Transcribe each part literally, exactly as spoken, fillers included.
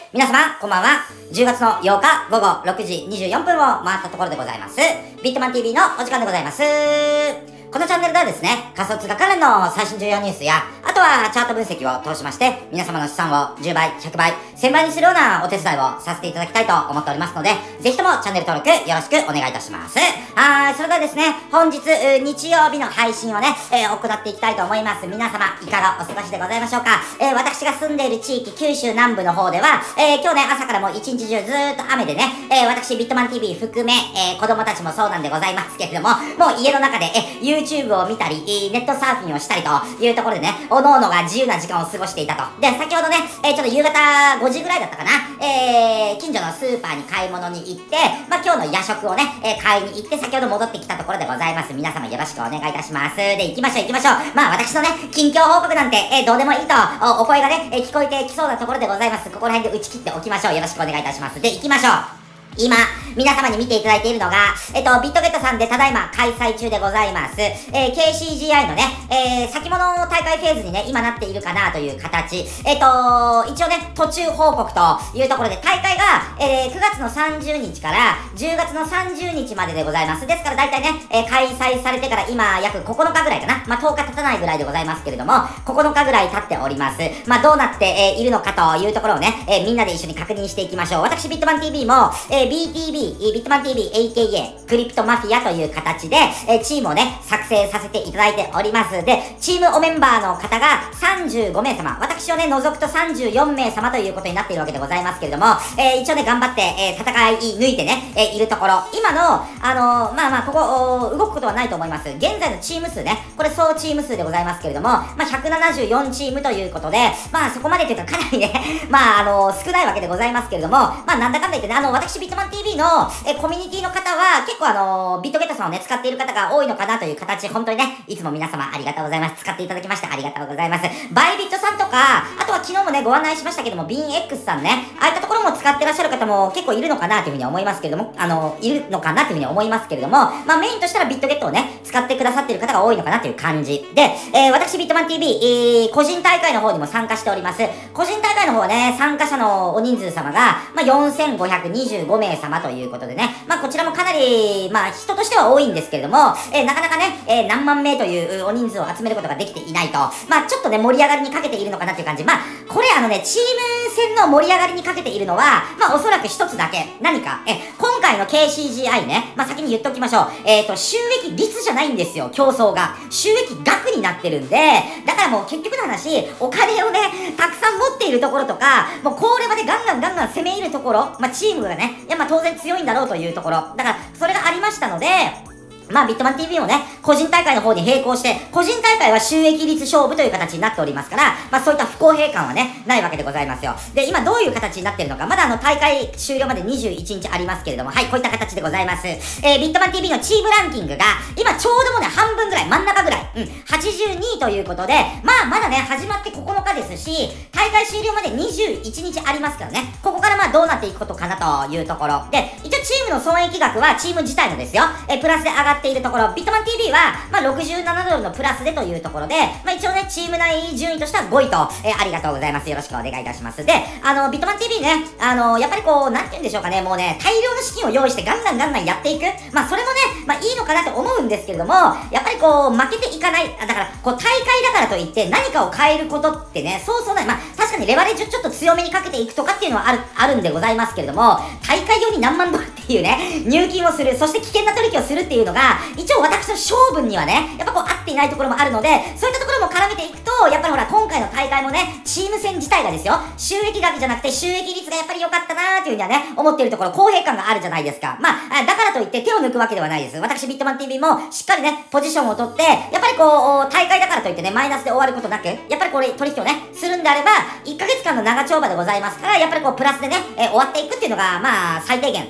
皆様、こんばんは。じゅうがつのようか午後ろくじにじゅうよんぷんを回ったところでございます。ビットマン ティービー のお時間でございます。このチャンネルではですね、仮想通貨関連の最新重要ニュースや、あとはチャート分析を通しまして、皆様の資産をじゅうばい、ひゃくばい、せんばいにするようなお手伝いをさせていただきたいと思っておりますので、ぜひともチャンネル登録よろしくお願いいたします。はい、それではですね、本日、日曜日の配信をね、えー、行っていきたいと思います。皆様、いかがお過ごしでございましょうか。えー、私が住んでいる地域、九州南部の方では、えー、今日ね、朝からもう一日中ずーっと雨でね、えー、私、ビットマン ティービー 含め、えー、子供たちもそうなんでございますけれども、もう家の中で、え、YouTube を見たり、ネットサーフィンをしたりというところでね、おのおのが自由な時間を過ごしていたと。で、先ほどね、えー、ちょっと夕方ごじぐらいだったかな、えー、近所のスーパーに買い物に行って、まあ、今日の夜食をね、えー、買いに行って、先ほど戻ってきたところでございます。皆様よろしくお願いいたします。で、行きましょう行きましょう。まあ、私のね、近況報告なんて、えー、どうでもいいと、お、お声がね、えー、聞こえてきそうなところでございます。ここら辺で打ち切っておきましょう。よろしくお願いいたします。で、行きましょう。今、皆様に見ていただいているのが、えっと、ビットゲットさんでただいま開催中でございます。えー、ケーシージーアイ のね、えー、先物大会フェーズにね、今なっているかなという形。えっと、一応ね、途中報告というところで、大会が、えー、くがつのさんじゅうにちからじゅうがつのさんじゅうにちまででございます。ですから大体ね、えー、開催されてから今、約ここのかぐらいかな。まあ、とおか経たないぐらいでございますけれども、ここのかぐらい経っております。まあ、どうなって、えー、いるのかというところをね、えー、みんなで一緒に確認していきましょう。私、ビットマン ティービー も、えー、ビーティービー、ビットマン ティービー、エーケーエー、クリプトマフィアという形で、えー、チームをね、作成させていただいております。で、チームおメンバーの方がさんじゅうごめいさま、私をね、除くとさんじゅうよんめいさまということになっているわけでございますけれども、えー、一応ね、頑張って、えー、戦い抜いてね、えー、いるところ、今の、あのー、まあまあ、ここ、動くことはないと思います。現在のチーム数ね、これ総チーム数でございますけれども、まあ、ひゃくななじゅうよんチームということで、まあ、そこまでというか、かなりね、まあ、あのー、少ないわけでございますけれども、まあ、なんだかんだ言ってね、あの、私、ビットマン ティービー の、えー、コミュニティの方は、結構あのー、ビットゲットさんをね、使っている方が多いのかなという形、本当にね、いつも皆様ありがとうございます。使っていただきましてありがとうございます。バイビットさんとか、あとは昨日もね、ご案内しましたけども、ビンエックス さんね、ああいったところも使ってらっしゃる方も結構いるのかなというふうに思いますけれども、あのー、いるのかなというふうに思いますけれども、まあメインとしたらビットゲットをね、使ってくださっている方が多いのかなという感じ。で、えー、私ビットマン ティービー、えー、個人大会の方にも参加しております。個人大会の方はね、参加者のお人数様が、まあよんせんごひゃくにじゅうごめいさまということでね、まあこちらもかなり、まあ人としては多いんですけれども、えー、なかなかね、えー、何万名というお人数を集めることができていないと、まあちょっとね、盛り上がりにかけているのかなという感じ。まあ、これあのね、チーム戦の盛り上がりにかけているのは、まあおそらく一つだけ。何か、え、今回の ケーシージーアイ ね、まあ先に言っておきましょう。えっと、収益率じゃないんですよ、競争が。収益額になってるんで、だからもう結局の話、お金をね、たくさん持っているところとか、もうこれまでガンガンガンガン攻め入るところ、まあチームがね、いやまあ当然強いんだろうというところ。だから、それがありましたので、まあ、ビットマン ティービー もね、個人大会の方に並行して、個人大会は収益率勝負という形になっておりますから、まあそういった不公平感はね、ないわけでございますよ。で、今どういう形になってるのか、まだあの大会終了までにじゅういちにちありますけれども、はい、こういった形でございます。えー、ビットマン ティービー のチームランキングが、今ちょうどもね、半分ぐらい、真ん中ぐらい、うん、はちじゅうにいということで、まあまだね、始まってここのかですし、大会終了までにじゅういちにちありますからね、ここからまあどうなっていくことかなというところ。で、一応チームの損益額はチーム自体のですよ、えー、プラスで上がっているところ、ビットマン ティービー は、まあ、ろくじゅうななドルのプラスでというところで、まあ、一応ね、チーム内順位としてはごいと、えー、ありがとうございます。よろしくお願いいたします。で、あの、ビットマン ティービー ね、あの、やっぱりこう、なんて言うんでしょうかね、もうね、大量の資金を用意してガンガンガンガンやっていく。まあ、それもね、まあ、いいのかなと思うんですけれども、やっぱりこう、負けていかない。だから、こう、大会だからといって何かを変えることってね、そうそうない。まあ、確かにレバレッジをちょっと強めにかけていくとかっていうのはある、あるんでございますけれども、大会用に何万ドルっていうね、入金をする、そして危険な取引をするっていうのが、一応私の勝負にはね、やっぱこう合っていないところもあるので、そういったところも絡めていくと、やっぱりほら、今回の大会もね、チーム戦自体がですよ、収益額じゃなくて収益率がやっぱり良かったなーっていうふうにはね、思っているところ、公平感があるじゃないですか。まあ、だからといって手を抜くわけではないです。私、ビットマン ティービー もしっかりね、ポジションを取って、やっぱりこう、大会だからといってね、マイナスで終わることなく、やっぱりこれ、取引をね、するんであれば、いっかげつかんの長丁場でございますから、やっぱりこう、プラスでね、えー、終わっていくっていうのが、まあ、最低限、重要な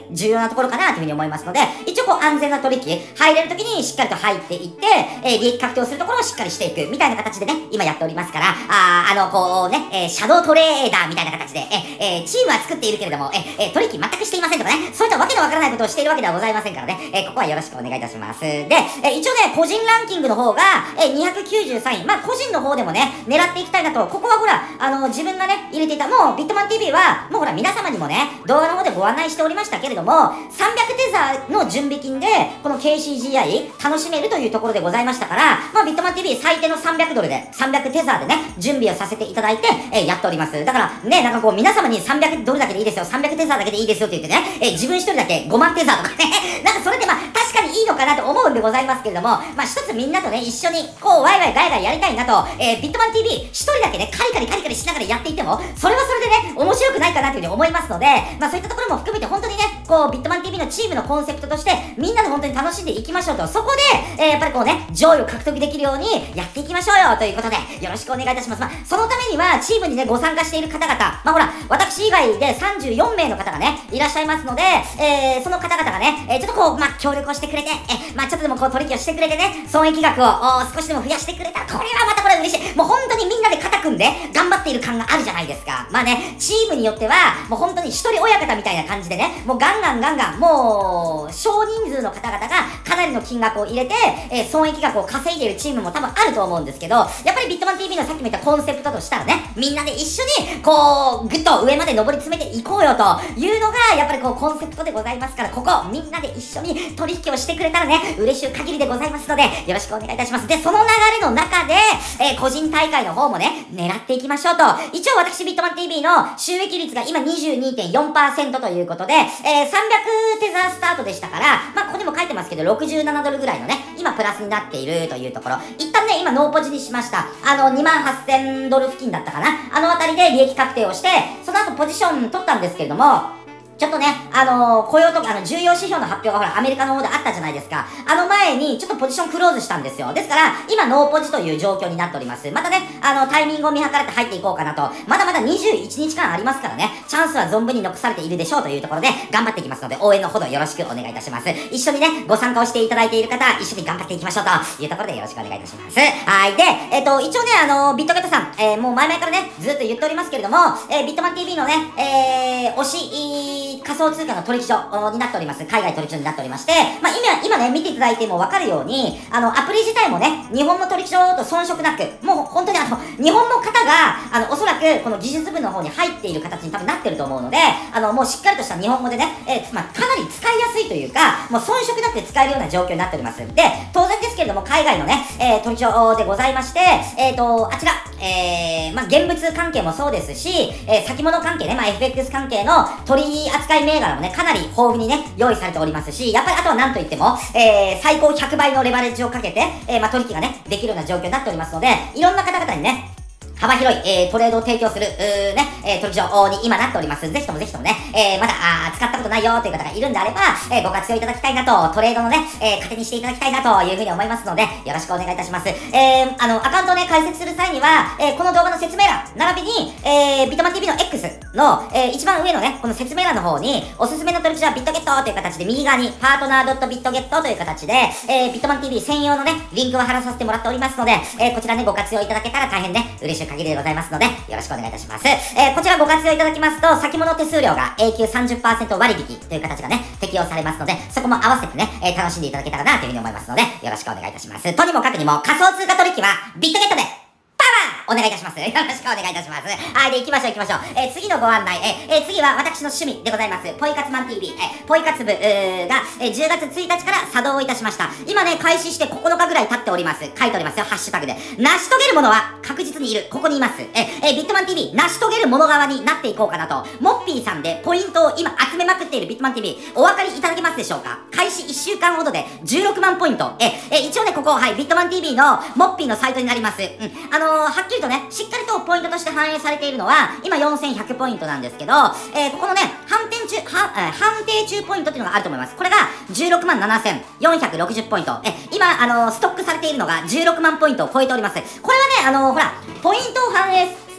なところかなというふうに思いますので、一応こう安全な取引、入れるときにしっかりと入っていって、えー、利益確定をするところをしっかりしていく、みたいな形でね、今やっておりますから、あー、あの、こうね、えー、シャドウトレーダーみたいな形で、えー、チームは作っているけれども、えー、取引全くしていませんとかね、そういったわけのわからないことをしているわけではございませんからね、えー、ここはよろしくお願いいたします。で、えー、一応ね、個人ランキングの方が、えー、にひゃくきゅうじゅうさんい、まあ、個人の方でもね、狙っていきたいなと、ここはほら、あの、自分がね、入れていた、もう、ビットマン ティービー は、もうほら、皆様にもね、動画の方でご案内しておりましたけれども、さんびゃくテザーの準備金で、この ケーシージーアイ 楽しめるというところでございましたから、まあ、ビットマン ティービー 最低のさんびゃくドルで、さんびゃくテザーでね、準備をさせていただいて、えー、やっております。だから、ね、なんかこう、皆様にさんびゃくドルだけでいいですよ、さんびゃくテザーだけでいいですよって言ってね、えー、自分一人だけごまんテザーとかね、なんかそれでまあ、確かにいいのかなと思うんでございますけれども、まあ、一つみんなとね、一緒に、こう、ワイワイガイガイやりたいなと、えー、ビットマン ティービー 一人だけね、カリカリカリカリしながらやっていても、それはそれでね、面白くないかなというふうに思いますので、まあ、そういったところも含めて本当にね、こう、ビットマン ティービー のチームのコンセプトとして、みんなで本当に楽しんでいきましょうと、そこで、えー、やっぱりこうね、上位を獲得できるようにやっていきましょうよということで、よろしくお願いいたします。まあ、そのためには、チームにね、ご参加している方々、まあ、ほら、私以外でさんじゅうよんめいの方がね、いらっしゃいますので、えー、その方々がね、えー、ちょっとこう、まあ、協力をしてくれて、えー、まあ、ちょっとでもこう、取引をしてくれてね、損益額を少しでも増やしてくれたら、これはまたこれ嬉しい。もう本当にみんなで肩組んで、頑張っている感があるじゃないですか。まあね、チームによっては、もう本当に一人親方みたいな感じでね、もうガンガンガンガン、もう、少人数の方々がかなりの金額を入れて、えー、損益額を稼いでいるチームも多分あると思うんですけど、やっぱりビットマン ティービー のさっきも言ったコンセプトとしたらね、みんなで一緒に、こう、ぐっと上まで上り詰めていこうよというのが、やっぱりこう、コンセプトでございますから、ここ、みんなで一緒に取引をしてくれたらね、嬉しい限りでございますので、よろしくお願いいたします。で、その流れの中で、えー、個人大会の方もね、狙っていきましょうと。一応私、ビットマン ティービー の収益率が今 にじゅうにてんよんパーセント ということで、えー、さんびゃくテザースタートでしたから、まあ、ここにも書いてますけど、ろくじゅうななドルぐらいのね、今プラスになっているというところ。一旦ね、今ノーポジにしました。あの、にまんはっせんドル付近だったかな。あのあたりで利益確定をして、その後ポジション取ったんですけれども、ちょっとね、あのー、雇用とか、あの、重要指標の発表がほら、アメリカの方であったじゃないですか。あの前に、ちょっとポジションクローズしたんですよ。ですから、今、ノーポジという状況になっております。またね、あの、タイミングを見計らって入っていこうかなと。まだまだにじゅういちにちかんありますからね、チャンスは存分に残されているでしょうというところで、頑張っていきますので、応援のほどよろしくお願いいたします。一緒にね、ご参加をしていただいている方、一緒に頑張っていきましょうというところでよろしくお願いいたします。はい。で、えっと、一応ね、あの、ビットゲットさん、えー、もう前々からね、ずっと言っておりますけれども、えー、ビットマン ティービー のね、えー、推し、仮想通貨の取引所になっております。海外取引所になっておりまして、まあ今、今ね、見ていただいてもわかるように、あの、アプリ自体もね、日本の取引所と遜色なく、もう本当にあの、日本の方が、あの、おそらくこの技術部の方に入っている形に多分なってると思うので、あの、もうしっかりとした日本語でね、えー、まあかなり使いやすいというか、もう遜色なく使えるような状況になっております。で、当然ですけれども、海外のね、えー、取引所でございまして、えっと、あちら、えー、まあ現物関係もそうですし、えー、先物関係ね、まあ エフエックス 関係の取扱い銘柄もね、かなり豊富にね、用意されておりますし、やっぱりあとは何と言っても、えー、最高ひゃくばいのレバレッジをかけて、えー、まあ取引がね、できるような状況になっておりますので、いろんな方々にね、幅広い、えー、トレードを提供する、うーね、えー、取引所に今なっております。ぜひともぜひともね、えー、まだ、あ使ったことないよという方がいるんであれば、えー、ご活用いただきたいなと、トレードのね、えー、糧にしていただきたいなというふうに思いますので、よろしくお願いいたします。えー、あの、アカウントをね、開設する際には、えー、この動画の説明欄、並びに、えー、ビットマン ティービー の X の、えー、一番上のね、この説明欄の方に、おすすめの取引所はビットゲットという形で、右側に、パートナー .bitget という形で、えー、ビットマン ティービー 専用のね、リンクを貼らさせてもらっておりますので、えー、こちらね、ご活用いただけたら大変ね、嬉しい限りでございますので、よろしくお願いいたします。えー、こちらご活用いただきますと、先物手数料が永久 さんじゅっパーセント 割引という形がね、適用されますので、そこも合わせてね、えー、楽しんでいただけたらなというふうに思いますので、よろしくお願いいたします。とにもかくにも仮想通貨取引はビットゲットでお願いいたします。よろしくお願いいたします。はい、で、行きましょう行きましょう。えー、次のご案内、えー、えー、次は私の趣味でございます。ポイ活マン ティービー、えー、ポイ活部、えー、が、えー、じゅうがつついたちから作動をいたしました。今ね、開始してここのかぐらい経っております。書いておりますよ、ハッシュタグで。成し遂げるものは確実にいる。ここにいます。えー、えー、ビットマン ティービー、成し遂げるもの側になっていこうかなと。モッピーさんでポイントを今集めまくっているビットマン ティービー、お分かりいただけますでしょうか？開始いっしゅうかんほどでじゅうろくまんポイント。えー、えー、一応ね、ここ、はい、ビットマン ティービー のモッピーのサイトになります。うん。あのー、はっきりとね、しっかりとポイントとして反映されているのは、今よんせんひゃくポイントなんですけど、えー、ここのね、判定中、は、えー、判定中ポイントっていうのがあると思います。これがじゅうろくまんななせんよんひゃくろくじゅうポイント。え、今、あのー、ストックされているのがじゅうろくまんポイントを超えております。これはね、あのー、ほら、ポイントを反映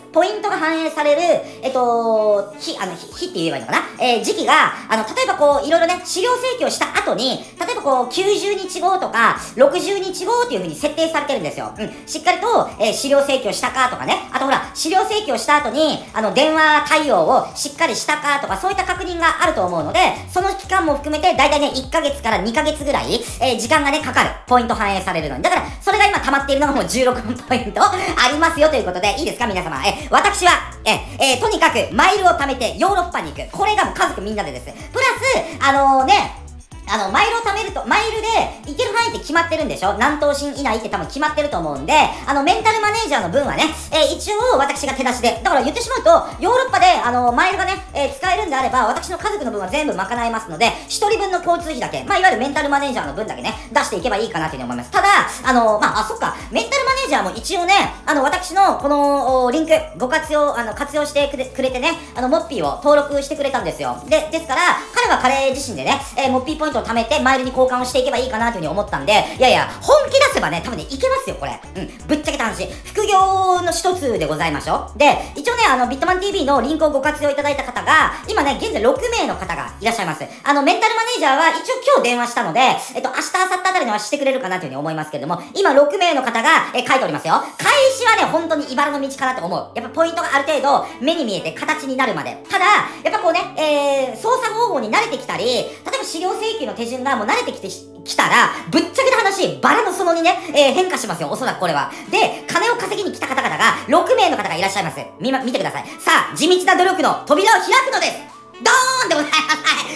ポイントが反映される、えっと、日、あの、日、日って言えばいいのかなえー、時期が、あの、例えばこう、いろいろね、資料請求をした後に、例えばこう、きゅうじゅうにちごとか、ろくじゅうにちごっていう風に設定されてるんですよ。うん。しっかりと、えー、資料請求したかとかね。あとほら、資料請求をした後に、あの、電話対応をしっかりしたかとか、そういった確認があると思うので、その期間も含めて、だいたいね、いっかげつからにかげつぐらい、えー、時間がね、かかる。ポイント反映されるのに。だから、それが今溜まっているのがもうじゅうろくまんポイントありますよということで、いいですか皆様。え、私は、え、えー、とにかく、マイルを貯めてヨーロッパに行く。これがもう家族みんなでです。プラス、あのー、ね、あの、マイルを貯めると、マイルで行ける範囲って決まってるんでしょ何頭身以内って多分決まってると思うんで、あの、メンタルマネージャーの分はね、えー、一応私が手出しで、だから言ってしまうと、ヨーロッパで、あの、マイルがね、えー、使えるんであれば、私の家族の分は全部賄えますので、一人分の交通費だけ、まあ、いわゆるメンタルマネージャーの分だけね、出していけばいいかなというふうに思います。ただ、あの、まあ、あ、そっか、メンタルマネージャーも一応ね、あの、私のこの、リンク、ご活用、あの、活用してくれくれてね、あの、モッピーを登録してくれたんですよ。で、ですから、彼は彼自身でね、えー、モッピーポイントを貯めて、マイルに交換をしていけばいいかなというふうに思ったんで、いやいや、本気出せばね、多分ね、いけますよ、これ。うん、ぶっちゃけた話。副業の一つでございましょう。で、一応ね、あの、ビットマン ティーブイ のリンクをご活用いただいた方が、今ね、現在ろくめいの方がいらっしゃいます。あの、メンタルマネージャーは一応今日電話したので、えっと、明日、明後日あたりにはしてくれるかなというふうに思いますけれども、今ろくめいの方が、え、書いておりますよ。開始はね、本当に茨の道かなと思う。やっぱポイントがある程度、目に見えて形になるまで。ただ、やっぱこうね、えー、操作方法に慣れてきたり、例えば資料請求の手順がもう慣れてきてきたら、ぶっちゃけた話、バラの園にね、えー、変化しますよ、おそらくこれは。で、金を稼ぎに来た方々が、ろくめいの方がいらっしゃいます。み、ま、見てください。さあ、地道な努力の扉を開くのです。ドーンでございます。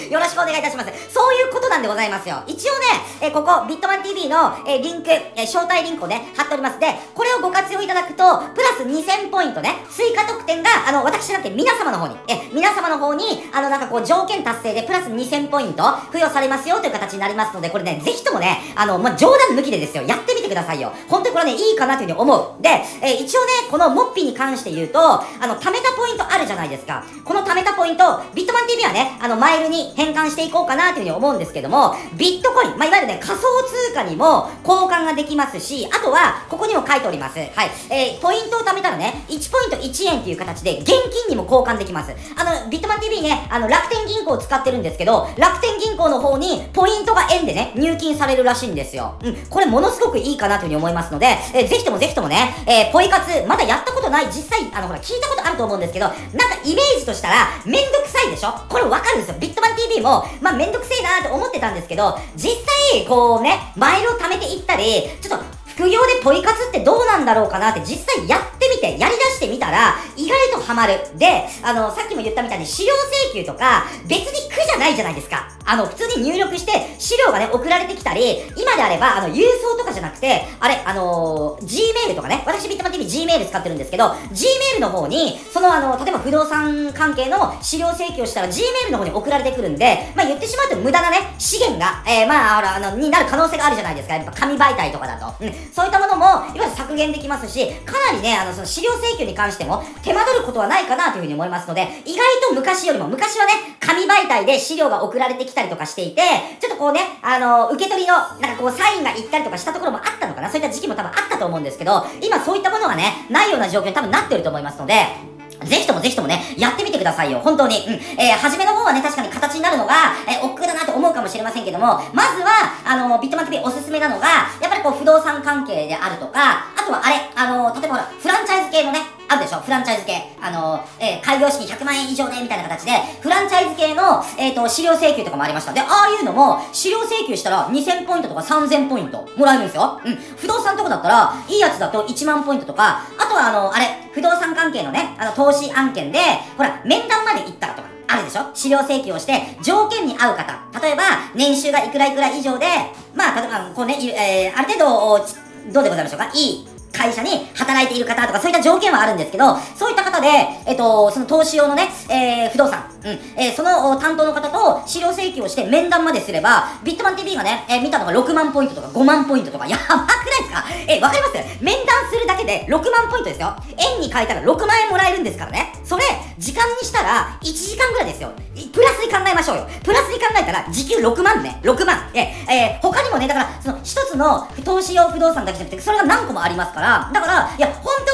よろしくお願いいたします。そういうことなんでございますよ。一応ね、えー、ここ、ビットマン ティーブイ の、えー、リンク、えー、招待リンクをね、貼っております。で、これをご活用いただくと、プラスにせんポイントね、追加特典が、あの、私なんて皆様の方に、え、皆様の方に、あの、なんかこう、条件達成で、プラスにせんポイント付与されますよという形になりますので、これね、ぜひともね、あの、まあ、冗談抜きでですよ、やってみてくださいよ。本当にこれね、いいかなというふうに思う。で、えー、一応ね、このモッピーに関して言うと、あの、貯めたポイントあるじゃないですか。この貯めたポイント、ビットマン ティーブイ はね、あの、マイルに変換していこうかなというふうに思うんですけども、ビットコイン、まあ、いわゆるね、仮想通貨にも交換ができますし、あとは、ここにも書いております。はい。えー、ポイントを貯めたらね、いちポイントいちえんという形で、現金にも交換できます。あの、ビットマン ティーブイ ね、あの、楽天銀行を使ってるんですけど、楽天銀行の方に、ポイントが円でね、入金されるらしいんですよ。うん。これものすごくいいかなというふうに思いますので、えー、ぜひともぜひともね、えー、ポイ活、まだやったことない、実際、あの、ほら、聞いたことあると思うんですけど、なんかイメージとしたら、めんどくさいでしょこれわかるんですよ。ビットマン ティーブイ も、まあ、めんどくせえなーと思ってたんですけど、実際、こうね、マイルを貯めていったり、ちょっと、副業でポイ活ってどうなんだろうかなって実際やってみて、やり出してみたら、意外とハマる。で、あの、さっきも言ったみたいに資料請求とか、別に苦じゃないじゃないですか。あの、普通に入力して、資料がね、送られてきたり、今であれば、あの、郵送とかじゃなくて、あれ、あのー、Gmail とかね、私ビットマン ティーブイ Gmail 使ってるんですけど、Gmail の方に、そのあの、例えば不動産関係の資料請求をしたら Gmail の方に送られてくるんで、まあ、言ってしまうと無駄なね、資源が、えー、まあ、あら、あの、になる可能性があるじゃないですか。やっぱ紙媒体とかだと。うん。そういったものも、いわゆる削減できますし、かなりね、あの、その資料請求に関しても、手間取ることはないかなというふうに思いますので、意外と昔よりも、昔はね、紙媒体で資料が送られてきたりとかしていて、ちょっとこうね、あの、受け取りの、なんかこう、サインがいったりとかしたところもあったのかな、そういった時期も多分あったと思うんですけど、今そういったものがね、ないような状況に多分なってると思いますので、ぜひともぜひともね、やってみてくださいよ。本当に。うん。えー、初めの方はね、確かに形になるのが、えー、億劫だなと思うかもしれませんけども、まずは、あの、ビットマン ティーブイ おすすめなのが、やっぱりこう、不動産関係であるとか、あとはあれ、あの、例えばほら、フランチャイズ系のね、あるでしょフランチャイズ系。あの、えー、開業資金ひゃくまんえん以上で、みたいな形で、フランチャイズ系の、えっと、資料請求とかもありました。で、ああいうのも、資料請求したらにせんポイントとかさんぜんポイントもらえるんですよ。うん。不動産とかだったら、いいやつだといちまんポイントとか、あとはあの、あれ、不動産関係のね、あの、投資案件で、ほら、面談まで行ったらとか、あるでしょ資料請求をして、条件に合う方。例えば、年収がいくらいくら以上で、まあ、例えば、こうね、えー、ある程度、どうでございましょうかいい会社に働いている方とかそういった条件はあるんですけど、そういった方で、えっと、その投資用のね、えー、不動産、うん、えー、その担当の方と資料請求をして面談まですれば、ビットマン ティーブイ がね、えー、見たのがろくまんポイントとかごまんポイントとか、やばくないですかえー、わかります面談するだけでろくまんポイントですよ。円に変えたらろくまんえんもらえるんですからね。それ、時間にしたらいちじかんぐらいですよ。プラスに考えましょうよ。プラスに考えたら時給ろくまんね。ろくまん。えー、えー、他にもね、だから、その一つの投資用不動産だけじゃなくて、それが何個もありますから、だから、いや、本当に、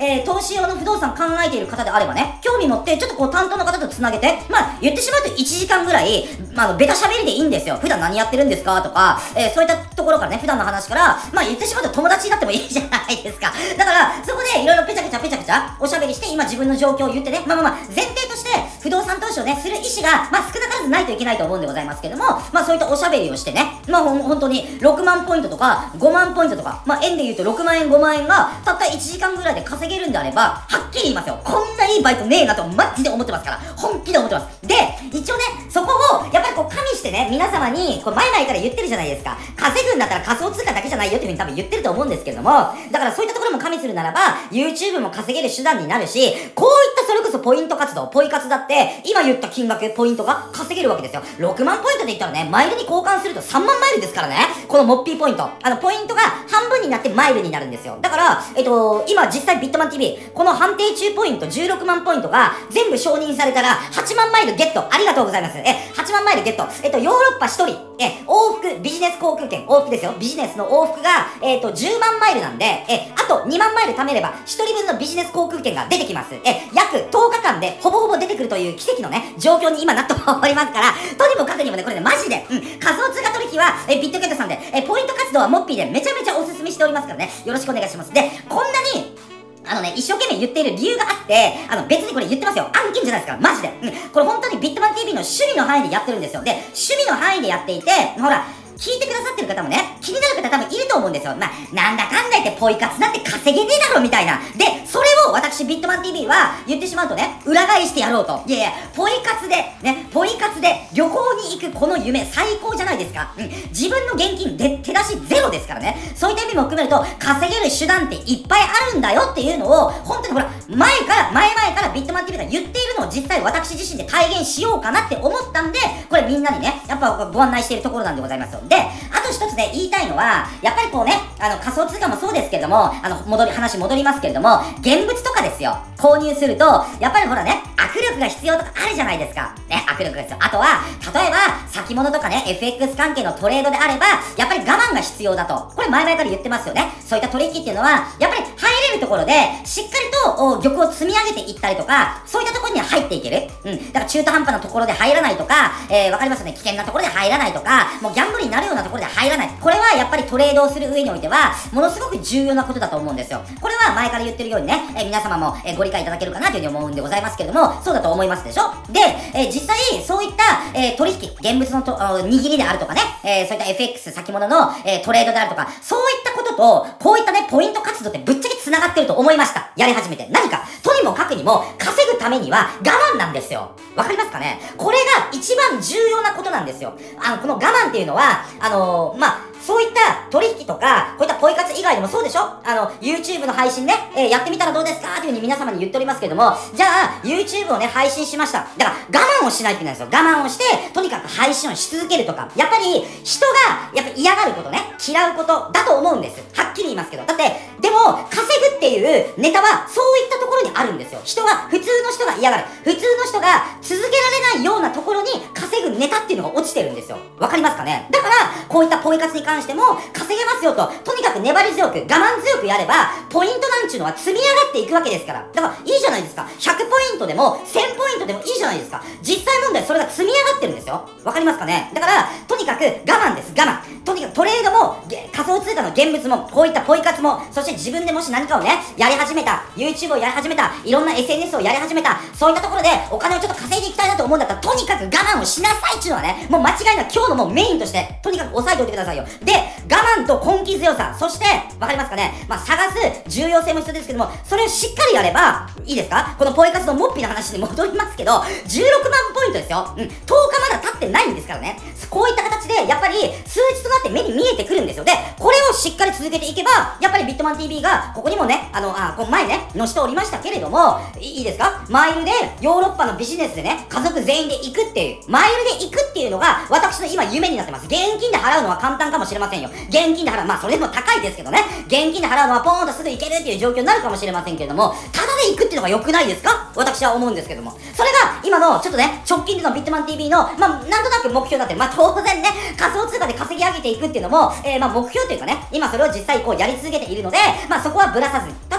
えー、投資用の不動産考えている方であればね、興味持って、ちょっとこう担当の方と繋げて、まあ、言ってしまうといちじかんぐらい、まあ、あの、ベタ喋りでいいんですよ。普段何やってるんですかとか、えー、そういったところからね、普段の話から、まあ、言ってしまうと友達になってもいいじゃないですか。だから、そこでいろいろペチャペチャペチャペチャ、おしゃべりして、今自分の状況を言ってね、まあまあまあ、前提として、不動産投資をね、する意思が、まあ、少なからずないといけないと思うんでございますけども、まあ、そういったおしゃべりをしてね、まあ、ほん、本当に、ろくまんポイントとか、ごまんポイントとか、まあ、円で言うとろくまんえん、ごまんえんが、たったいちじかんぐらいで稼げるんであれば、はっきり言いますよ。こんないいバイトねえなと、マジで思ってますから。本気で思ってます。で、一応ね、そこを、やっぱりこう、加味してね、皆様に、こう、前々から言ってるじゃないですか。稼ぐんだったら仮想通貨だけじゃないよっていうふうに多分言ってると思うんですけれども、だからそういったところも加味するならば、YouTube も稼げる手段になるし、こういったそれこそポイント活動、ポイ活だって、今言った金額、ポイントが稼げるわけですよ。ろくまんポイントで言ったらね、マイルに交換するとさんまんマイルですからね。このモッピーポイント。あの、ポイントが半分になってマイルになるんですよ。だから、えっと、今実際ビットマン ティービー、この判定中ポイントじゅうろくまんポイントが全部承認されたらはちまんマイルゲット。ありがとうございます。え、はちまんマイルゲット。えっと、ヨーロッパひとり、え、往復ビジネス航空券、往復ですよ。ビジネスの往復が、えっと、じゅうまんマイルなんで、え、あとにまんマイル貯めればひとりぶんのビジネス航空券が出てきます。え、約とおかかんでほぼほぼ出てくるという奇跡のね、状況に今なっておりますから、とにもかくにもね、これね、マジで、うん、仮想通貨取引は、え、ビットゲットさんで、え、ポイント活動はモッピーでめちゃめちゃおすすめしておりますからね、よろしくお願いします。で、こんなに、あのね、一生懸命言っている理由があって、あの、別にこれ言ってますよ。案件じゃないですから、マジで。うん。これ本当にビットマン ティービー の趣味の範囲でやってるんですよ。で、趣味の範囲でやっていて、ほら、聞いてくださってる方もね、気になる方多分いると思うんですよ。まあ、なんだかんだ言ってポイ活なんて稼げねえだろみたいな。で、それを私ビットマン ティービー は言ってしまうとね、裏返してやろうと。いやいや、ポイ活で、ね、ポイ活で旅行に行くこの夢最高じゃないですか。うん。自分の現金で手出しゼロですからね。そういった意味も含めると、稼げる手段っていっぱいあるんだよっていうのを、本当にほら、前から、前々からビットマン ティービー が言っているのを実際私自身で体現しようかなって思ったんで、これみんなにね、やっぱご案内しているところなんでございますよ。で、あと一つね、言いたいのは、やっぱりこうね、あの、仮想通貨もそうですけれども、あの、戻り、話戻りますけれども、現物とかですよ。購入すると、やっぱりほらね、握力が必要とかあるじゃないですか。ね、握力が必要。あとは、例えば、先物とかね、エフエックス 関係のトレードであれば、やっぱり我慢が必要だと。これ前々から言ってますよね。そういった取引っていうのは、やっぱり入れるところで、しっかりと、玉を積み上げていったりとか、そういったところには入っていける。うん。だから中途半端なところで入らないとか、えー、わかりますよね。危険なところで入らないとか、もうギャンブルになるようなところで入らない。これはやっぱりトレードをする上においては、ものすごく重要なことだと思うんですよ。これは前から言ってるようにね、えー、皆様も、えー、ご理解いただけるかなというふうに思うんでございますけれども、そうだと思いますでしょ。で、えー、実際、そういった、えー、取引、現物のと握りであるとかね、えー、そういった エフエックス 先物の、えー、トレードであるとか、そういったことと、こういったね、ポイント活動ってぶっちゃけ繋がってると思いました。やり始めて。何か、とにもかくにも、稼ぐためには我慢なんですよ。わかりますかね。これが一番重要なことなんですよ。あの、この我慢っていうのは、あのー、まあ、そういった取引とか、こういったポイ活以外でもそうでしょ。あの、YouTube の配信ね、えー、やってみたらどうですかっていうふうに皆様に言っておりますけれども、じゃあ、YouTube をね、配信しました。だから、我慢をしないといけないんですよ。我慢をして、とにかく配信をし続けるとか。やっぱり、人が、やっぱ嫌がることね、嫌うことだと思うんです。はっきり言いますけど。だって、でも、稼ぐっていうネタは、そういったところにあるんですよ。人が、普通の人が嫌がる。普通の人が続けられないようなところに稼ぐネタっていうのが落ちてるんですよ。わかりますかね。だから、こういったポイ活に関しても、稼げますよと、とにかく粘り強く、我慢強くやれば、ポイントなんちゅうのは積み上がっていくわけですから。だから、いいじゃないですか。ひゃくポイントでも、せんポイントでもいいじゃないですか。実際問題それが積み上がってるんですよ。わかりますかね。だから、とにかく我慢です、我慢。とにかくトレードも、仮想通貨の現物も、こういったポイ活も、そして自分でもし何かをね、やり始めた、YouTube をやり始めた、いろんな エスエヌエス をやり始めた、そういったところでお金をちょっと稼いでいきたいなと思うんだったら、とにかく我慢をしなさいっていうのはね、もう間違いなく今日のもうメインとして、とにかく押さえておいてくださいよ。で、我慢と根気強さ、そして、わかりますかね、まあ、探す重要性も必要ですけども、それをしっかりやれば、いいですか、このポイ活のモッピーの話に戻りますけど、じゅうろくまんポイントですよ。うん。とおかまだ経ってないんですからね。こういった形で、やっぱり、数値となって目に見えてくるんですよ。で、これをしっかり続けていけば、やっぱりビットマン ティービー が、ここにもね、あの、あ、こう前ね、載せておりましたけれども、いいですか、マイルで、ヨーロッパのビジネスでね、家族全員で行くっていう、マイルで行くっていうのが、私の今夢になってます。現金で払うのは簡単かもしれませんよ。現金で払う、まあそれでも高いですけどね、現金で払うのはポーンとすぐ行けるっていう状況になるかもしれませんけれども、ただで行くっていうのが良くないですか、私は思うんですけども。それが、今の、ちょっとね、直近でのビットマン ティービー の、まあ、なんとなく目標だって、まあ当然ね、仮想通貨で稼ぎ上げていくっていうのも、えー、まあ目標というかね、今それを実際こうやり続けているので、まあそこはぶらさずに。ただ、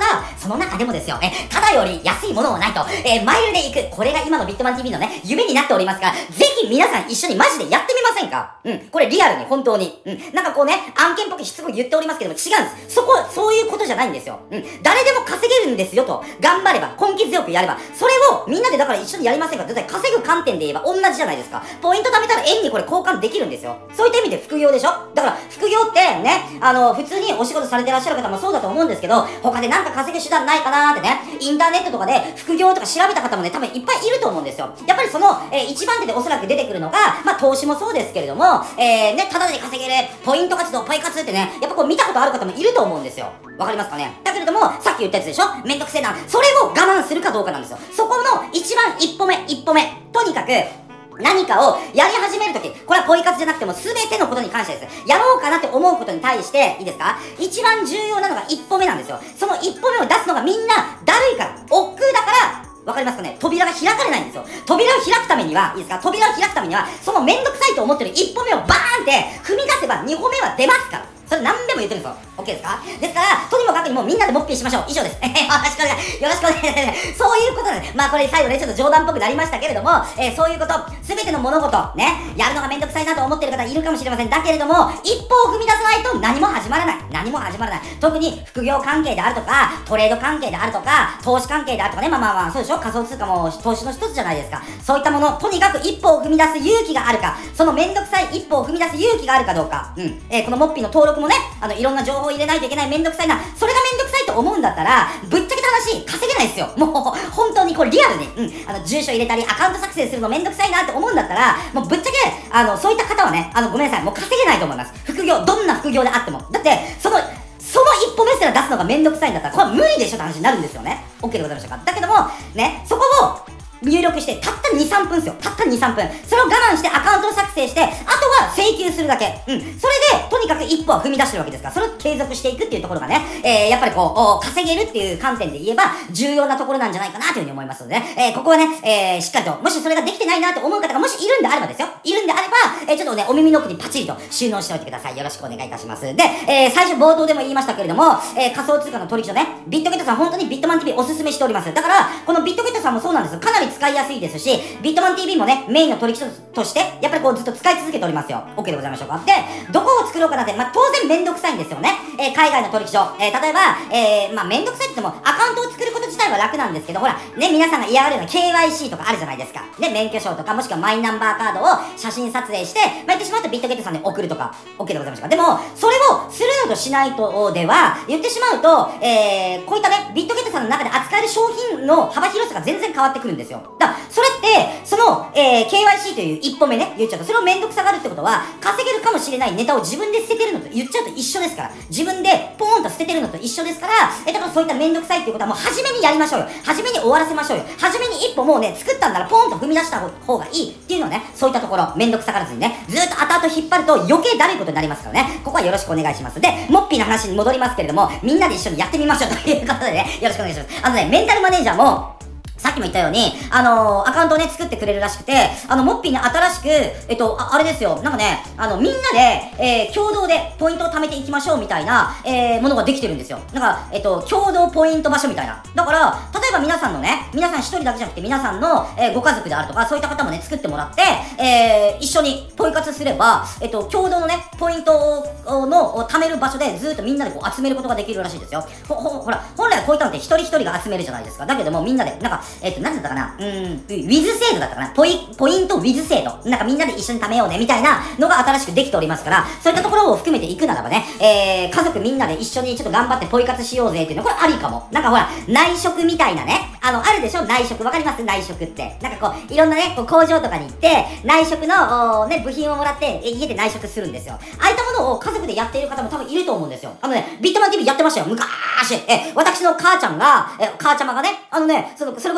その中でもですよ、え、ただより安いものはないと、えー、マイルで行く。これが今のビットマン ティーブイ のね、夢になっておりますから、ぜひ皆さん一緒にマジでやってみませんか？うん。これリアルに、本当に。うん。なんかこうね、案件っぽくしつこく言っておりますけども、違うんです。そこ、そういうことじゃないんですよ。うん。誰でも稼げるんですよと。頑張れば、根気強くやれば、それをみんなでだから一緒にやりませんか？だって稼ぐ観点で言えば同じじゃないですか。ポイント貯めたら円にこれ交換できるんですよ。そういった意味で副業でしょ？だから、副業ってね、あの、普通にお仕事されてらっしゃる方もそうだと思うんですけど、他でなんか稼ぐ手段ないかなーってね、インターネットとかで副業とか調べた方もね、多分いっぱいいると思うんですよ。やっぱりその、えー、一番手でおそらく出てくるのが、まあ、投資もそうですけれども、えー、ね、ただで稼げる、ポイント活動、ポイ活ってね、やっぱこう見たことある方もいると思うんですよ。わかりますかね？だけれども、さっき言ったやつでしょ？めんどくせえな。それを我慢するかどうかなんですよ。そこの一番一歩目、一歩目。とにかく、何かをやり始めるとき、これはポイ活じゃなくても全てのことに関してです。やろうかなって思うことに対して、いいですか？一番重要なのが一歩目なんですよ。その一歩目を出すのがみんなだるいから、億劫だから、わかりますかね？扉が開かれないんですよ。扉を開くためには、いいですか？扉を開くためには、そのめんどくさいと思ってる一歩目をバーンって踏み出せば二歩目は出ますから。それ何でも言ってるんですよ。OK ですか？ですから、とにもかくにもみんなでモッピーしましょう。以上です。よろしくお願い。よろしくお願い。そういうことなんです。まあこれ最後ね、ちょっと冗談っぽくなりましたけれども、えー、そういうこと、すべての物事、ね、やるのがめんどくさいなと思ってる方いるかもしれません。だけれども、一歩を踏み出さないと何も始まらない。何も始まらない。特に副業関係であるとか、トレード関係であるとか、投資関係であるとかね、まあまあまあ、そうでしょ？仮想通貨も投資の一つじゃないですか。そういったもの、とにかく一歩を踏み出す勇気があるか、そのめんどくさい一歩を踏み出す勇気があるかどうか、うん。えー、このモッピーの登録もね、あの、いろんな情報を入れないといけないめんどくさいな、それがめんどくさいと思うんだったら、ぶっちゃけた話、稼げないですよ。もう、本当にこれリアルに、うん、あの、住所入れたり、アカウント作成するのめんどくさいなって思うんだったら、もうぶっちゃけ、あの、そういった方はね、あの、ごめんなさい、もう稼げないと思います。副業、どんな副業であっても。だって、その、その一歩目すら出すのがめんどくさいんだったら、これは無理でしょって話になるんですよね。OK でございましたか？だけども、ね、そこを、入力して、たったに、さんぷんですよ。たったに、さんぷん。それを我慢してアカウントを作成して、あとは請求するだけ。うん。それで、とにかく一歩は踏み出してるわけですから、それを継続していくっていうところがね、えー、やっぱりこう、稼げるっていう観点で言えば、重要なところなんじゃないかなというふうに思いますので、ね、えー、ここはね、えー、しっかりと、もしそれができてないなと思う方がもしいるんであればですよ。いるんであれば、えー、ちょっとね、お耳の奥にパチリと収納しておいてください。よろしくお願いいたします。で、えー、最初冒頭でも言いましたけれども、えー、仮想通貨の取引所ね、ビットゲットさん本当にビットマン ティーブイ おすすめしております。だから、このビットゲットさんもそうなんです。かなり使いやすいですし、ビットマン ティーブイ もね、メインの取引所として、やっぱりこうずっと使い続けておりますよ。OK でございましょうか。で、どこを作ろうかなって、まあ、当然めんどくさいんですよね。えー、海外の取引所。えー、例えば、えー、まあ、めんどくさいって言っても、アカウントを作ること自体は楽なんですけど、ほら、ね、皆さんが嫌がるような ケーワイシー とかあるじゃないですか。ね、免許証とか、もしくはマイナンバーカードを写真撮影して、まあ、言ってしまうとビットゲットさんに送るとか、OK でございましょうか。でも、それをするのとしないとでは、言ってしまうと、えー、こういったね、ビットゲットさんの中で扱える商品の幅広さが全然変わってくるんですよ。だから、それって、その、えー、ケーワイシー という一歩目ね、言っちゃうと、それをめんどくさがるってことは、稼げるかもしれないネタを自分で捨ててるのと言っちゃうと一緒ですから、自分でポーンと捨ててるのと一緒ですから、え、だからそういっためんどくさいっていうことはもう初めにやりましょうよ。初めに終わらせましょうよ。初めに一歩もうね、作ったんならポーンと踏み出した方がいいっていうのはね、そういったところ、めんどくさがらずにね、ずーっと後々引っ張ると余計だるいことになりますからね、ここはよろしくお願いします。で、モッピーの話に戻りますけれども、みんなで一緒にやってみましょうということでね、よろしくお願いします。あのね、メンタルマネージャーも、さっきも言ったように、あのー、アカウントをね、作ってくれるらしくて、あの、モッピーに新しく、えっと、あ、あれですよ、なんかね、あの、みんなで、えー、共同でポイントを貯めていきましょうみたいな、えー、ものができてるんですよ。だから、えっと、共同ポイント場所みたいな。だから、例えば皆さんのね、皆さん一人だけじゃなくて、皆さんの、えー、ご家族であるとか、そういった方もね、作ってもらって、えー、一緒にポイ活すれば、えっと、共同のね、ポイントを、の、貯める場所でずーっとみんなでこう集めることができるらしいですよ。ほ、ほ、ほら、本来はこういったのって一人一人が集めるじゃないですか。だけども、みんなで、なんか、えっと、なんだったかな、うーん、ウィズ制度だったかな、ポイ、ポイントウィズ制度。なんかみんなで一緒に貯めようね、みたいなのが新しくできておりますから、そういったところを含めていくならばね、えー、家族みんなで一緒にちょっと頑張ってポイ活しようぜっていうの、これありかも。なんかほら、内職みたいなね、あの、あるでしょ、内職。わかります？内職って。なんかこう、いろんなね、こう工場とかに行って、内職の、ね、部品をもらって、え家で内職するんですよ。ああいったものを家族でやっている方も多分いると思うんですよ。あのね、ビットマン ティーブイ やってましたよ。昔。え、私の母ちゃんが、え、母ちゃまがね、あのね、その、それこそ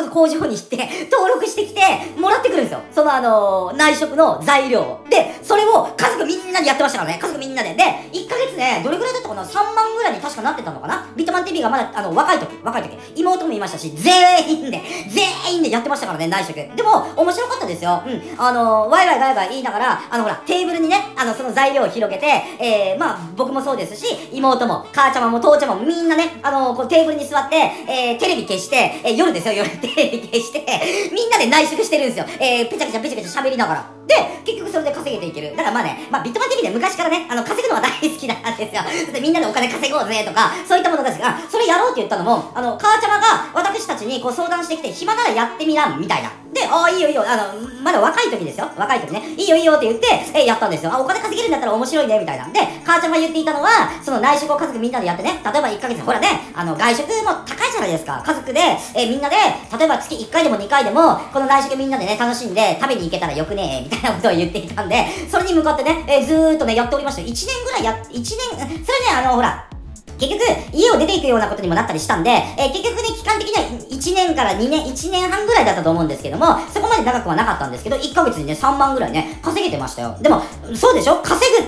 そ工場に行って、登録してきて、もらってくるんですよ。そのあのー、内職の材料を。で、それを家族みんなでやってましたからね。家族みんなで。で、いっかげつね、どれぐらいだったかな ?さんまんぐらいに確かなってたのかな。ビットマン ティービー がまだ、あの、若い時、若い時、妹もいましたし、全員で、全員でやってましたからね、内職。でも、面白かったですよ。うん。あのー、ワイワイワイワイ言いながら、あの、ほら、テーブルにね、あの、その材料を広げて、えー、まあ、僕もそうですし、妹も、母ちゃまも父ちゃまもみんなね、あのー、こうテーブルに座って、えー、テレビ消して、えー、夜ですよ、夜テレビ消して、みんなで内職してるんですよ。えー、ペチャペチャペチャペチャ喋りながら。で、結局それで稼げていける。だからまあね、まあ、ビットマン ティービー で昔からね、あの、稼ぐのは大好きなんですよ。でみんなでお金稼ごうぜとか、そういったものですが、それやろうって言ったのも、あの、母ちゃまが私たちにこう相談してきて、暇ならやってみな、みたいな。で、ああ、いいよいいよ、あの、まだ若い時ですよ。若い時ね。いいよいいよって言って、え、やったんですよ。あ、お金稼げるんだったら面白いね、みたいな。で、母ちゃまが言っていたのは、その内職を家族みんなでやってね、例えばいっかげつ、ほらね、あの、外食も高いじゃないですか。家族で、え、みんなで、例えば月いっかいでもにかいでも、この内食みんなでね、楽しんで食べに行けたらよくね、みたいなことを言っていたんで、それに向かってね、えー、ずーっとね、やっておりましたよ。いちねんぐらいや、いちねん、それね、あの、ほら、結局、家を出ていくようなことにもなったりしたんで、えー、結局ね、期間的にはいちねんからにねん、いちねんはんぐらいだったと思うんですけども、そこまで長くはなかったんですけど、いっかげつにね、さんまんぐらいね、稼げてましたよ。でも、そうでしょ？稼ぐって、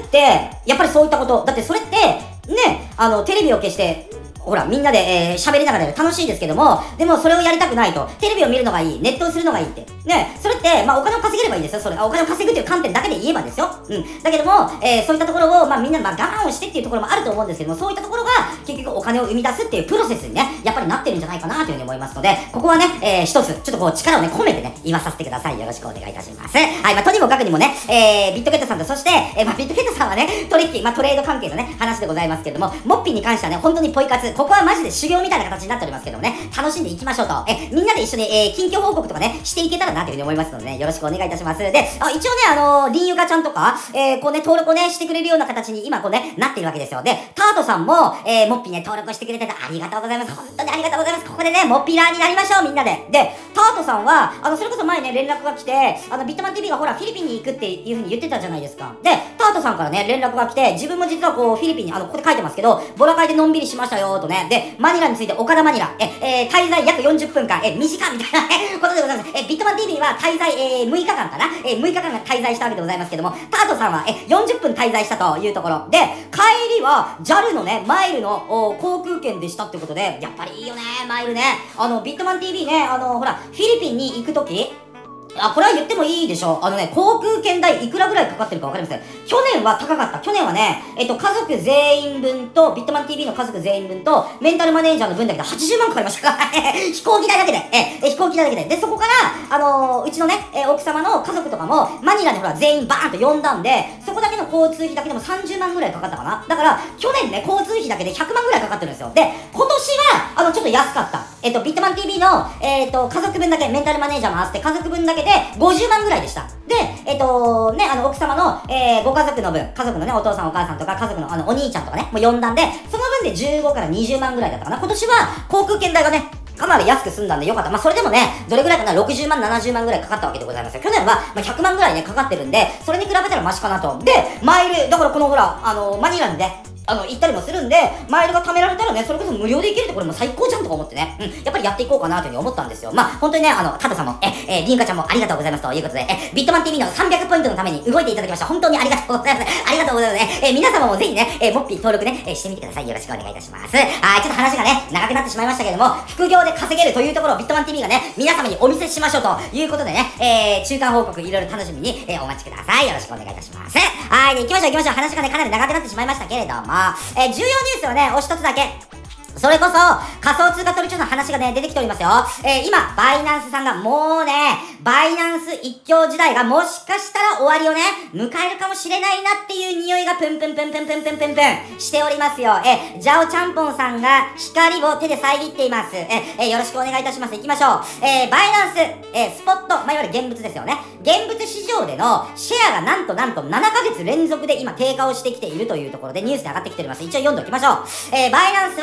やっぱりそういったこと。だってそれって、ね、あの、テレビを消して、ほら、みんなで、えー、喋りながらやる楽しいですけども、でもそれをやりたくないと。テレビを見るのがいい。ネットをするのがいいって。ね、それって、まあお金を稼げればいいですよ。それ、お金を稼ぐっていう観点だけで言えばですよ。うん。だけども、えー、そういったところを、まあみんな、まあ我慢をしてっていうところもあると思うんですけども、そういったところが、結局お金を生み出すっていうプロセスにね、やっぱりなってるんじゃないかなというふうに思いますので、ここはね、えー、一つ、ちょっとこう力をね、込めてね、言わさせてください。よろしくお願いいたします。はい、まあとにもかくにもね、えー、ビットゲットさんと、そして、えー、まあビットゲットさんはね、取引、まあトレード関係のね、話でございますけれども、モッピーに関してはね、本当にポイ活、ここはマジで修行みたいな形になっておりますけどもね、楽しんでいきましょうと。え、みんなで一緒に、えー、近況報告とかね、していけたらなというふうに思いますのでね、よろしくお願いいたします。で、あ、一応ね、あのー、リンユカちゃんとか、えー、こうね、登録をね、してくれるような形に今こうね、なっているわけですよ。で、タートさんも、えー、モッピーね、登録してくれててありがとうございます。本当にありがとうございます。ここでね、モッピーラーになりましょう、みんなで。で、タートさんは、あの、それこそ前ね、連絡が来て、あの、ビットマン ティービー がほら、フィリピンに行くっていうふうに言ってたじゃないですか。で、タートさんからね、連絡が来て、自分も実はこう、フィリピンに、あの、ここで書いてますけど、ボラ会でのんびりしましたよ、とね。で、マニラについて、岡田マニラ、え、えー、滞在約よんじゅっぷんかん、え、短みたいなね、ことでございます。え、ビットマン ティービー は滞在、えー、むいかかんかな、えー、むいかかんが滞在したわけでございますけども、タートさんは、え、よんじゅっぷん滞在したというところ。で、帰りは、ジャル のね、マイルの航空券でしたってことで、やっぱりいいよね、マイルね。あの、ビットマン ティービー ね、あの、ほら、フィリピンに行くとき、あ、これは言ってもいいでしょ。あのね、航空券代いくらぐらいかかってるかわかりません。去年は高かった。去年はね、えっと、家族全員分と、ビットマン ティービー の家族全員分と、メンタルマネージャーの分だけではちじゅうまんかかりましたから、飛行機代だけで、え、え飛行機代だけで。で、そこから、あのー、うちのね、え奥様の家族とかも、マニラにほら、全員バーンと呼んだんで、そこだけの交通費だけでもさんじゅうまんぐらいかかったかな。だから、去年ね、交通費だけでひゃくまんぐらいかかってるんですよ。で、今年は、あの、ちょっと安かった。えっと、ビットマン ティービー の、えっと、家族分だけ、メンタルマネージャーも合わせて、家族分だけでごじゅうまんぐらいでした。で、えっと、ね、あの、奥様の、えー、ご家族の分、家族のね、お父さんお母さんとか、家族のあの、お兄ちゃんとかね、もう呼んだんで、その分でじゅうごからにじゅうまんぐらいだったかな。今年は、航空券代がね、かなり安く済んだんでよかった。まあ、それでもね、どれぐらいかな、ろくじゅうまん、ななじゅうまんぐらいかかったわけでございますよ。去年は、まあ、ひゃくまんぐらいね、かかってるんで、それに比べたらマシかなと。で、マイル、だからこのほら、あの、マニラにね、あの、行ったりもするんで、マイルが貯められたらね、それこそ無料で行けるってこれも最高じゃんとか思ってね、うん、やっぱりやっていこうかなというふうに思ったんですよ。まあ、本当にね、あの、タトさんも、え、えー、リンカちゃんもありがとうございますということで、え、ビットマン ティービー のさんびゃくポイントのために動いていただきました。本当にありがとうございます。ありがとうございますね。えー、皆様もぜひね、えー、モッピー登録ね、えー、してみてください。よろしくお願いいたします。はい、ちょっと話がね、長くなってしまいましたけれども、副業で稼げるというところをビットマン ティービー がね、皆様にお見せしましょうということでね、えー、中間報告いろいろ楽しみに、えー、お待ちください。よろしくお願いいたします。はい、で、行きましょう行きましょう。話がね、かなり長くなってしまいましたけれども、えー、重要ニュースをね、お一つだけ。それこそ、仮想通貨取引所の話がね、出てきておりますよ。えー、今、バイナンスさんがもうね、バイナンス一強時代がもしかしたら終わりをね、迎えるかもしれないなっていう匂いがプンプンプンプンプンプンプンプンしておりますよ。えー、ジャオちゃんぽんさんが光を手で遮っています。えー、えー、よろしくお願いいたします。行きましょう。えー、バイナンス、えー、スポット、まあ、いわゆる現物ですよね。現物市場でのシェアがなんとなんとななかげつ連続で今低下をしてきているというところでニュースで上がってきております。一応読んでおきましょう。えー、バイナンスはア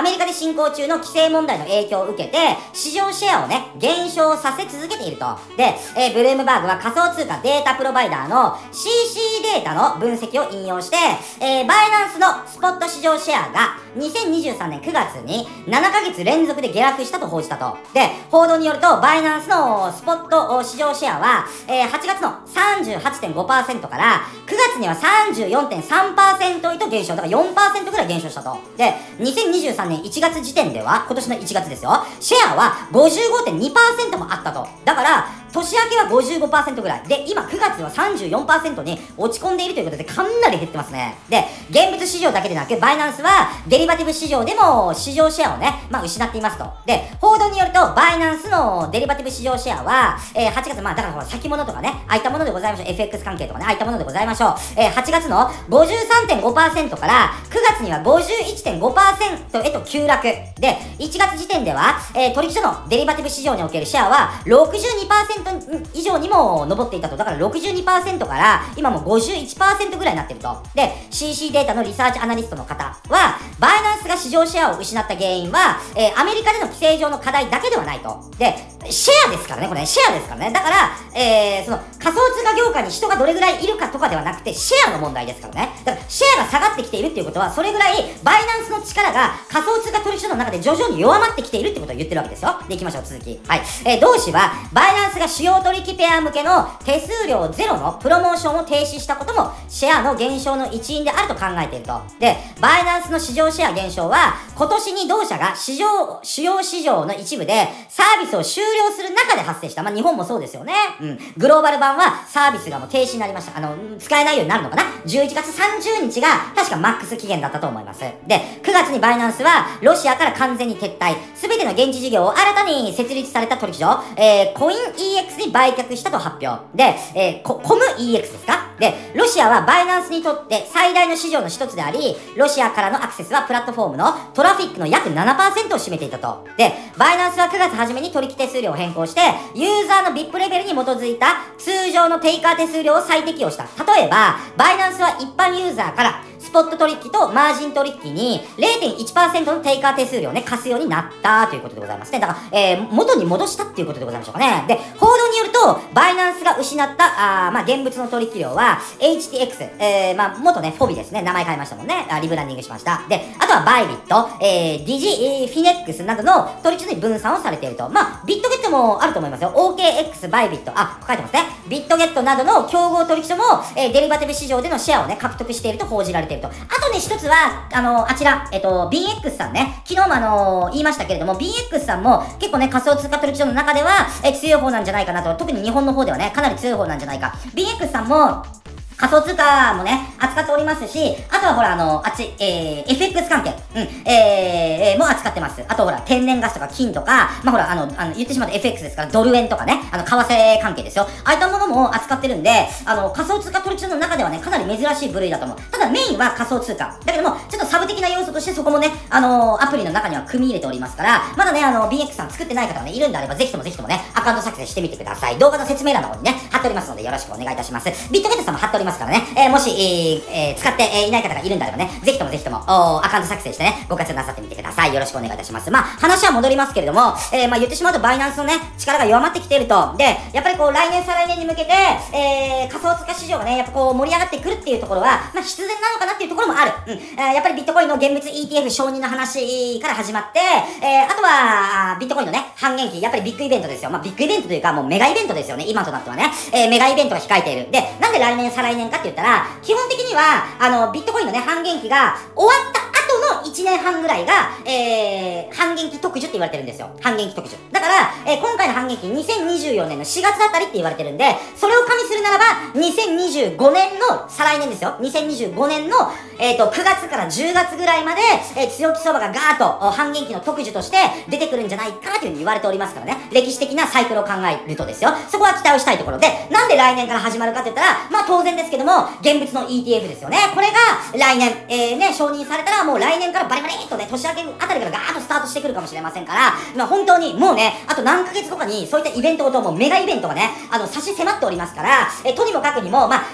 アメリカで進行中の規制問題の影響を受けて、市場シェアをね、減少させ続けていると。で、えー、ブルームバーグは仮想通貨データプロバイダーの シーシー データの分析を引用して、えー、バイナンスのスポット市場シェアがにせんにじゅうさんねんくがつにななかげつ連続で下落したと報じたと。で、報道によると、バイナンスのスポット市場シェアは、えー、はちがつの さんじゅうはちてんごパーセント からくがつには さんじゅうよんてんさんパーセント へと減少。だから よんパーセント ぐらい減少したと。で、にせんにじゅうさんねんいちがつ時点では、今年のいちがつですよ、シェアは ごじゅうごてんにパーセント もあったと。だから、年明けは ごじゅうごパーセント ぐらい。で、今くがつは さんじゅうよんパーセント に落ち込んでいるということでかなり減ってますね。で、現物市場だけでなく、バイナンスはデリバティブ市場でも市場シェアをね、まあ失っていますと。で、報道によると、バイナンスのデリバティブ市場シェアは、えー、はちがつ、まあだからほら先物とかね、ああいったものでございましょう。エフエックス 関係とかね、ああいったものでございましょう。えー、はちがつの ごじゅうさんてんごパーセント からくがつには ごじゅういちてんごパーセント へと急落。で、いちがつ時点では、えー、取引所のデリバティブ市場におけるシェアは ろくじゅうにパーセント 以上にも上っていたと。だから ろくじゅうにパーセント から今も ごじゅういちパーセント ぐらいになってると。で、シーシー データのリサーチアナリストの方は、バイナンスが市場シェアを失った原因は、えー、アメリカでの規制上の課題だけではないと。で、シェアですからね、これね、シェアですからね。だから、えー、その仮想通貨業界に人がどれぐらいいるかとかではなくて、シェアの問題ですからね。だから、シェアが下がってきているっていうことは、それぐらいバイナンスの力が仮想通貨取引所の中で徐々に弱まってきているってことを言ってるわけですよ。で、行きましょう、続き。はい。えー、同氏は、バイナンスが主要取引ペア向けの手数料ゼロのプロモーションを停止したことも、シェアの減少の一因であると考えていると。で、バイナンスの市場シェア減少は、今年に同社が市場、主要市場の一部でサービスを終了する中で発生した。まあ、日本もそうですよね。うん。グローバル版はサービスがもう停止になりました。あの、使えないようになるのかな ?じゅういちがつさんじゅうにちが確かマックス期限だったと思います。で、くがつにバイナンスはロシアから完全に撤退。すべての現地事業を新たに設立された取引所、えー、コイン イーエックス に売却したと発表。で、えー、コ、コム イーエックス ですか？で、ロシアはバイナンスにとって最大の市場の一つであり、ロシアからのアクセスはプラットフォームのトラフィックの約 ななパーセント を占めていたと。で、バイナンスはくがつ初めに取引手数料を変更して、ユーザーの ブイアイピー レベルに基づいた通常のテイカー手数料を再適用した。例えば、バイナンスは一般ユーザーからスポット取引とマージン取引に れいてんいちパーセント のテイカー手数料をね、貸すようになったということでございますね。だから、えー、元に戻したっていうことでございましょうかね。で、報道によると、バイナンスが失った、あまあ、現物の取引量は、エイチティーエックス、えー、まあ、元ね、フォビですね。名前変えましたもんね。あリブランディングしました。で、あとはバイビット、えー、ディジ、えー、フィネックスなどの取引所に分散をされていると。まあ、ビットゲットもあると思いますよ。オーケーエックス、バイビット、あ、書いてますね。ビットゲットなどの競合取引所も、えー、デリバティブ市場でのシェアをね、獲得していると報じられていると。あとね、一つは、あの、あちら、えっと、ビーエックス さんね、昨日もあのー、言いましたけれども、ビーエックス さんも結構ね、仮想通貨取引所の中では、え、強い方なんじゃないかなと、特に日本の方ではね、かなり強い方なんじゃないか。ビーエックス さんも、仮想通貨もね、扱っておりますし、あとはほら、あの、あっち、えー、エフエックス 関係、うん、えー、えー、も扱ってます。あとほら、天然ガスとか金とか、まあほら、あの、あの言ってしまうと エフエックス ですから、ドル円とかね、あの、為替関係ですよ。ああいったものも扱ってるんで、あの、仮想通貨取引所の中ではね、かなり珍しい部類だと思う。ただメインは仮想通貨。だけども、ちょっとサブ的な要素としてそこもね、あのー、アプリの中には組み入れておりますから、まだね、あの、ビーエックス さん作ってない方がね、いるんであれば、ぜひともぜひともね、アカウント作成してみてください。動画の説明欄の方にね、貼っておりますので、よろしくお願いいたします。ビットゲットさんも貼っておりますからね、えー、もし、えーえー、使って、えー、いない方がいるんであればね、ぜひともぜひとも、アカウント作成してね、ご活用なさってみてください。よろしくお願いいたします。まあ、話は戻りますけれども、えー、まあ言ってしまうとバイナンスのね、力が弱まってきていると。で、やっぱりこう、来年再来年に向けて、えー、仮想通貨市場がね、やっぱこう、盛り上がってくるっていうところは、まあ必然なのかなっていうところもある。うん。えー、やっぱりビットコインの現物 イーティーエフ 承認の話から始まって、えー、あとは、ビットコインのね、半減期、やっぱりビッグイベントですよ。まあビッグイベントというか、もうメガイベントですよね、今となってはね。えー、メガイベントが控えている。で、なんで来年再来年かって言ったら、基本的には、あの、ビットコインのね、半減期が終わった後のいちねんはんぐらいが、えー、半減期特需って言われてるんですよ。半減期特需。だから、えー、今回の半減期にせんにじゅうよねんのしがつあたりって言われてるんで、それを加味するならば、にせんにじゅうごねんの、再来年ですよ。にせんにじゅうごねんの、えっと、くがつからじゅうがつぐらいまで、えー、強気相場がガーッと半減期の特需として出てくるんじゃないかというふうに言われておりますからね。歴史的なサイクルを考えるとですよ。そこは期待をしたいところで、なんで来年から始まるかって言ったら、まあ当然ですけども、現物の イーティーエフ ですよね。これが来年、えー、ね、承認されたらもう来年からバリバリっとね、年明けあたりからガーッとスタートしてくるかもしれませんから、まあ本当にもうね、あと何ヶ月後かにそういったイベントごともメガイベントがね、あの、差し迫っておりますから、えー、とにもかくにも、まあ、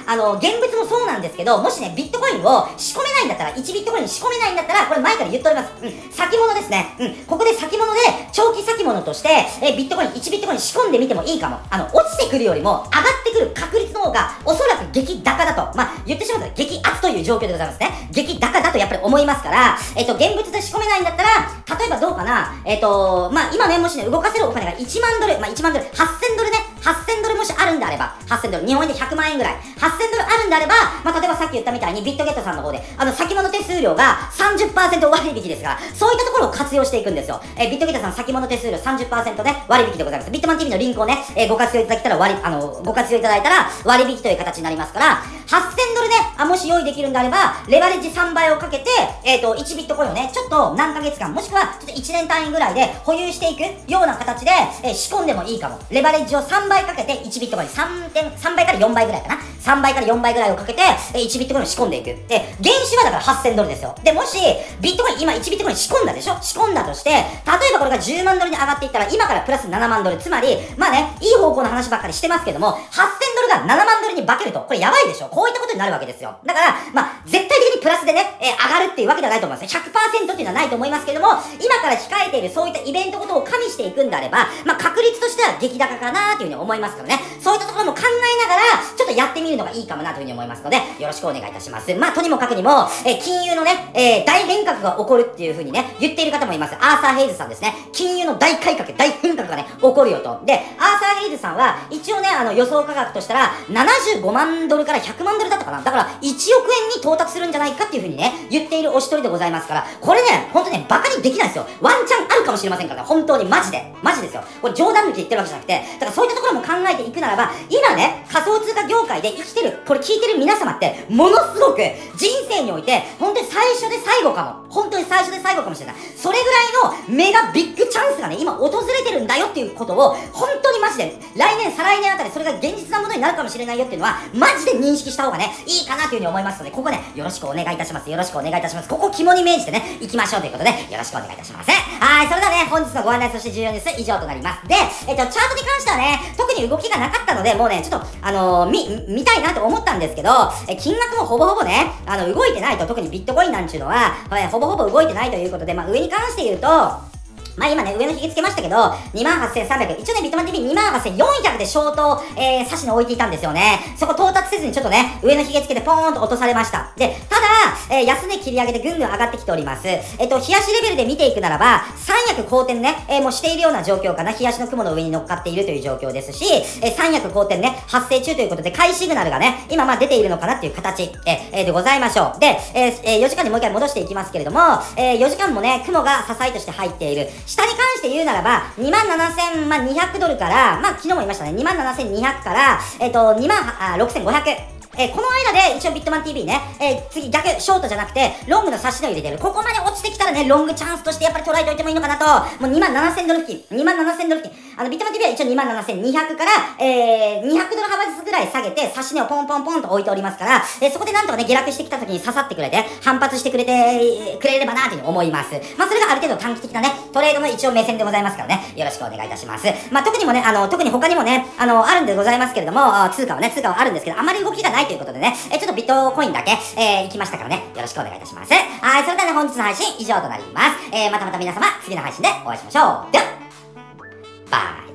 あの、現物もそうなんですけど、もしね、ビットコインを仕込めないんだったら、いちビットコインに仕込めないんだったら、これ前から言っております。うん、先物ですね。うん、ここで先物で、長期先物として、え、ビットコイン、いちビットコイン仕込んでみてもいいかも。あの、落ちてくるよりも、上がってくる確率の方が、おそらく激高だと。まあ、言ってしまったら激圧という状況でございますね。激高だとやっぱり思いますから、えっと、現物で仕込めないんだったら、例えばどうかな、えっと、まあ、今ね、もしね、動かせるお金がいちまんドル、まあ、いちまんドル、はっせんドルね、はっせんドルもしあるんであれば、はっせんドル、日本円でひゃくまんえんぐらい、はっせんドルあるんであれば、まあ、例えばさっき言ったみたいにビットゲットさんの方で、あの、先物手数料が さんじゅっパーセント 割引ですから、そういったところを活用していくんですよ。えー、ビットゲットさん先物手数料 さんじゅっパーセント ね、割引でございます。ビットマン ティーブイ のリンクをね、えー、ご活用いただけたら割、あの、ご活用いただいたら割引という形になりますから、はっせんドルね、あ、もし用意できるんであれば、レバレッジさんばいをかけて、えっと、いちビットコインをね、ちょっと何ヶ月間、もしくはちょっといちねん単位ぐらいで保有していくような形で、えー、仕込んでもいいかも。レバレッジをさんばいかけて、いちビットコインさんてん、さんばいからよんばいぐらいかな。さんばいからよんばいぐらいをかけて、えー、いちビットコインを仕込んでいく。で、原資はだからはっせんドルですよ。で、もし、ビットコイン今いちビットコイン仕込んだでしょ？仕込んだとして、例えばこれがじゅうまんドルに上がっていったら、今からプラスななまんドル。つまり、まあね、いい方向の話ばっかりしてますけども、はっせんドルがななまんドルに化けると、これやばいでしょ？こういったことになるわけですよ。だから、まあ、絶対的にプラスでね、えー、上がるっていうわけではないと思います。ひゃくパーセント っていうのはないと思いますけども、今から控えているそういったイベントことを加味していくんであれば、まあ、確率としては激高かなーというふうに思いますからね。そういったところも考えながら、ちょっとやってみるのがいいかもなというふうに思いますので、よろしくお願いいたします。まあ、とにもかくにも、えー、金融のね、えー、大変革が起こるっていうふうにね、言っている方もいます。アーサー・ヘイズさんですね。金融の大改革、大変革がね、起こるよと。で、アーサー・ヘイズさんは、一応ね、あの、予想価格としたら、ななじゅうごまんドルからひゃくまんドルだったかな。だから、いちおくえんに到達するんじゃないかっていうふうにね、言っているお一人でございますから、これね、ほんとね、バカにできないですよ。ワンチャンあるかもしれませんからね、本当にマジで。マジですよ。これ冗談抜きで言ってるわけじゃなくて、だからそういったところも考えていくならば、今ね、仮想通貨業界で生きてる、これ聞いてる皆様って、ものすごく人生において、本当に最初で最後かも。本当に最初で最後かもしれない。それぐらいのメガビッグチャンスがね、今訪れてるんだよっていうことを、本当にマジで、来年、再来年あたりそれが現実なものになるかもしれないよっていうのは、マジで認識した方がね、いいかなというふうに思いますので、ここね、よろしくお願いいたします。よろしくお願いいたします。ここ肝に銘じてね、行きましょうということで、よろしくお願いいたします。はい、それではね、本日のご案内そして重要ニュース以上となります。で、えっと、チャートに関してはね、特に動きがなかったので、もうね、ちょっと、あのー、み、見たいなと思ったんですけど、え、金額もほぼほぼね、あの、動いてないと、特にビットコインなんちゅうのは、はい、ほぼほぼ動いてないということで、まあ、上に関して言うと、まあ今ね、上の引きつけましたけど、にまんはっせんさんびゃく。一応ね、ビットマン ティーブイにまんはっせんよんひゃくでショートを、えー、差しに置いていたんですよね。そこ到達せずにちょっとね、上の引きつけてポーンと落とされました。で、ただ、えー、安値切り上げでぐんぐん上がってきております。えっと、冷やしレベルで見ていくならば、三役好転ね、えー、もうしているような状況かな。冷やしの雲の上に乗っかっているという状況ですし、えー、三役好転ね、発生中ということで、買いシグナルがね、今まあ出ているのかなっていう形、えーえー、でございましょう。で、えーえー、よじかんにもう一回戻していきますけれども、えー、よじかんもね、雲が支えとして入っている。下に関して言うならば、にまんななせんにひゃくドルから、まあ、昨日も言いましたね、にまんななせんにひゃくから、えっと、にまんろくせんごひゃく。えー、この間で一応ビットマン ティーブイ ね、えー、次逆、ショートじゃなくて、ロングの差し値を入れてる。ここまで落ちてきたらね、ロングチャンスとしてやっぱり捉えておいてもいいのかなと、もうにまんななせんドル付近、にまんななせんドル付近、あの、ビットマン ティーブイ は一応にまんななせんにひゃくから、えー、にひゃくドル幅ずつぐらい下げて、差し値をポンポンポンと置いておりますから、えー、そこでなんとかね、下落してきた時に刺さってくれて、反発してくれて、くれればなというふうに思います。まあ、それがある程度短期的なね、トレードの一応目線でございますからね、よろしくお願いいたします。まあ、特にもね、あの、特に他にもね、あの、あるんでございますけれども、通貨はね、通貨はあるんですけど、あまり動きがないということでね、えー、ちょっとビットコインだけ、えー、行きましたからね、よろしくお願いいたします。はい、それではね、本日の配信以上となります。えー、またまた皆様、次の配信でお会いしましょう。では、バイ。